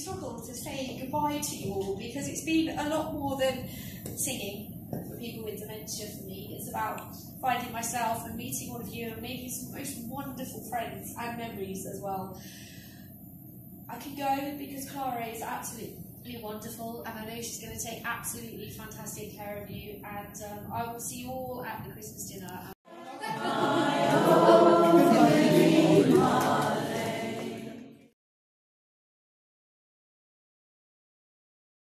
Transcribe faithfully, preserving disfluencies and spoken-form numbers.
struggle to say goodbye to you all, because it's been a lot more than singing for people with dementia for me. It's about finding myself and meeting all of you and making some most wonderful friends and memories as well. I can go because Clara is absolutely wonderful, and I know she's going to take absolutely fantastic care of you, and um, I will see you all at the Christmas dinner.